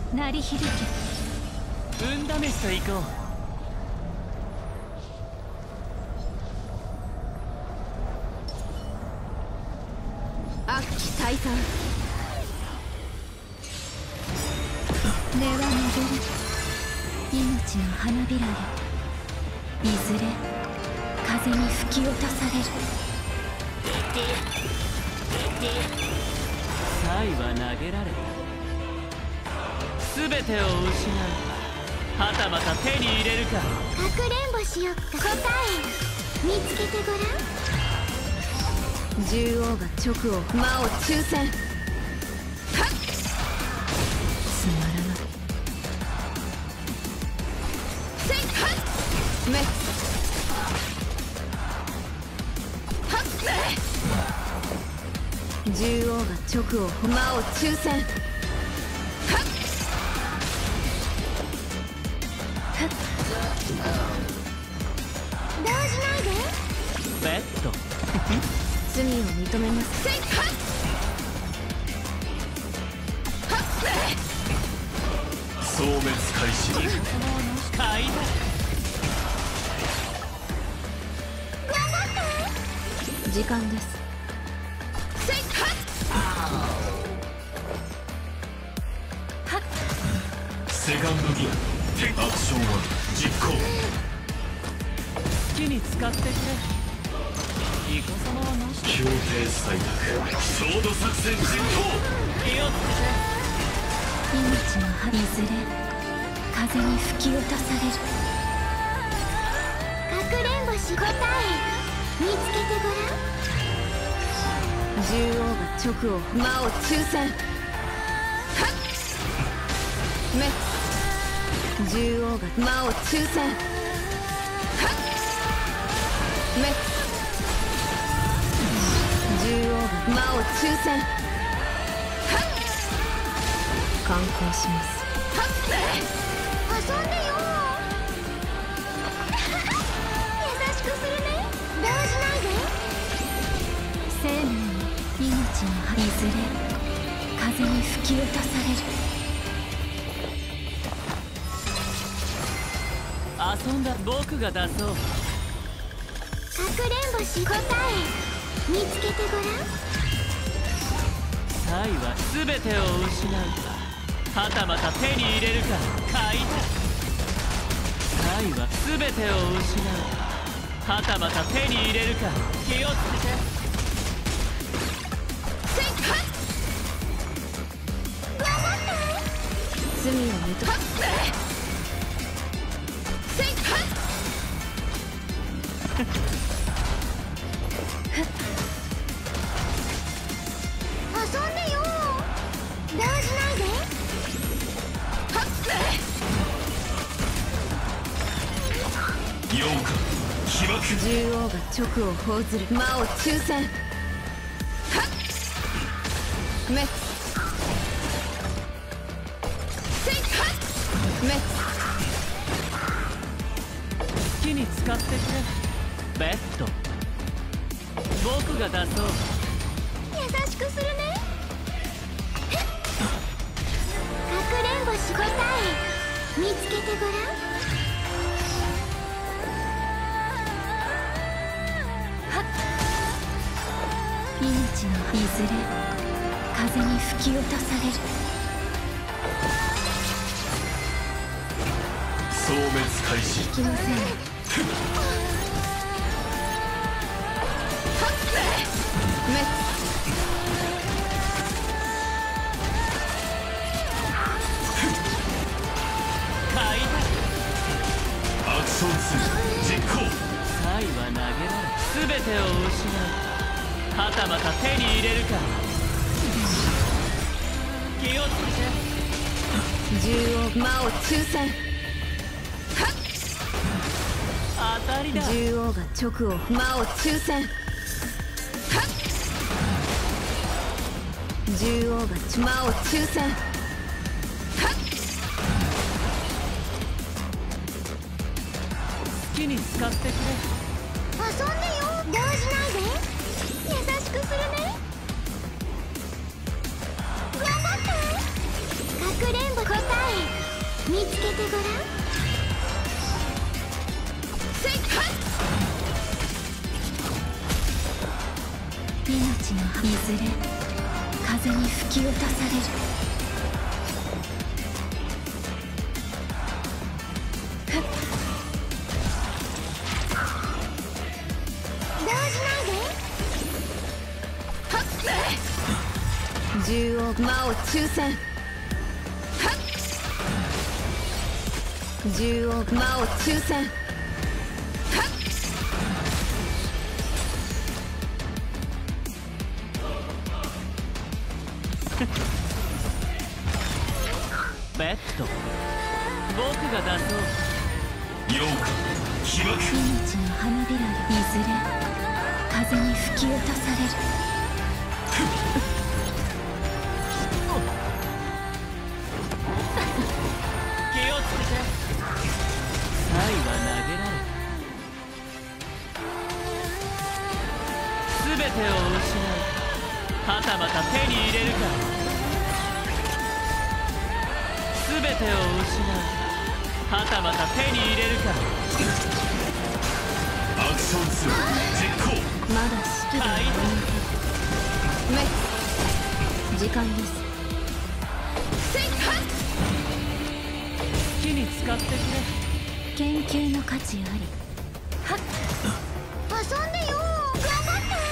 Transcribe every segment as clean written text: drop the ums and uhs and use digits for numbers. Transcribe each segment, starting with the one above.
鳴り響け。 運試しと行こう。 悪鬼退散。根は巡る命の花びらへ。いずれ風に吹き落とされる。 サイは投げられた。全てを失う。はたまた手に入れるか。 かくれんぼしよっか。答え見つけてごらん。 獣王が直を魔を抽選。はっつまらない。せいはっめっはっぜ獣王が直を魔を抽選。はっはっ動じないで。 ベッド罪を認めます。せいはっはっぜ消滅開始。 快だ。 時間です。せいはっはっセカンドギアアクション1実行。 好きに使ってくれ。イカ様はなし。 協定採択ソード作戦実行。 気をつ命の葉いずれ風に吹き落とされる。 かくれんぼし答え見つけてごらん。 獣王が直を魔を抽選。はっめ獣王が魔を抽選。はっめ獣王が魔を抽選。はっ観光します。はっ遊んでよ優しくするね。動じないで。 生命に命の葉いずれ風に吹き落とされる。 遊んだ。僕が出そう。 かくれんぼし答え見つけてごらん。 サイは全てを失う。はたまた手に入れるか。買いだ。サイは全てを失う。はたまた手に入れるか。気をつけて。 せいはっ罪を認めはっせいはっ遊んでよ動じないで。 はっ 4か被爆。 獣王が直を報ずる魔を抽選。はっめせいはっめ好きに使ってくれ。ベッド僕が出そう。 優しくするね。かくれんぼし答え見つけてごらん。 命のいずれ風に吹き落とされる。 消滅開始。 きません。め買いだ。 アクション2実行。 サイは投げられ全てを失う。はたまた手に入れるか。気をつけて。 獣王魔を抽選。 当たりだ。 獣王が直を魔を抽選。獣王が魔を抽選。 好きに使ってくれ。 遊んでよ動じないで。優しくするね。頑張って。かくれんぼ答え見つけてごらん。命のいずれ風に吹き落とされる。動じないで。 縦横魔を抽選。縦横魔を抽選。 ベッド僕が出そう。 陽か被爆命の花びらよ、いずれ風に吹き落とされる。 気をつけて。サイは投げられた。全てを失うか、はたまた手に入れるか。全てを失う、はたまた手に入れるか。 アクション2実行。 まだ式ではありません。メッツ時間です。 好きに使ってくれ。 研究の価値あり。はっ遊んでよ。頑張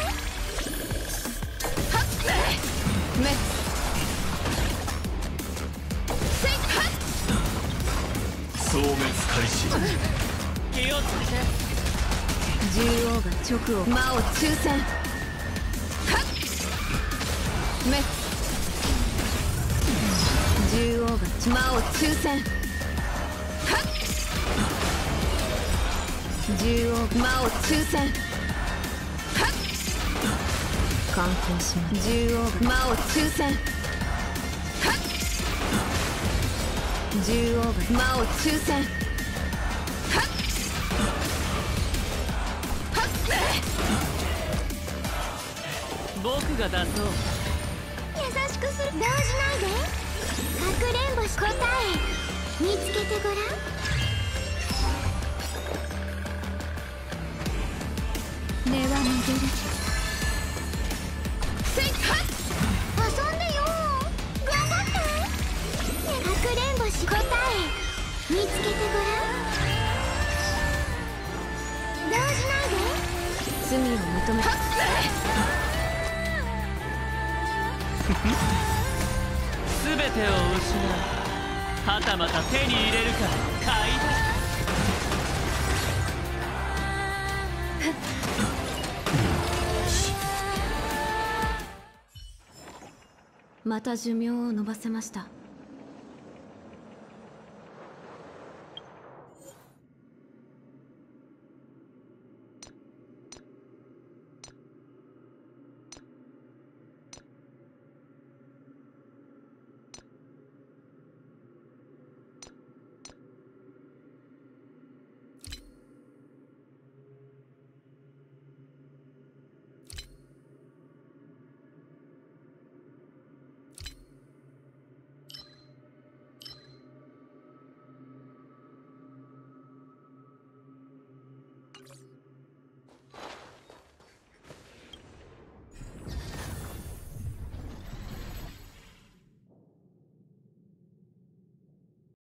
って。 メッ消滅開始。 気をつけて。 ツ縦横が直を魔を抽選。メッツ縦横が魔を抽選。縦横魔を抽選。関係します。縦横が魔を抽選。縦横が魔を抽選。 僕が出そう。 優しくする。動じないで。かくれんぼし答え見つけてごらん。根はめげる。遊んでよ。頑張って。かくれんぼし答え見つけてごらん。動じないで。 罪を認め全てを失う、はたまた手に入れるか。買いだ。 また寿命を延ばせました。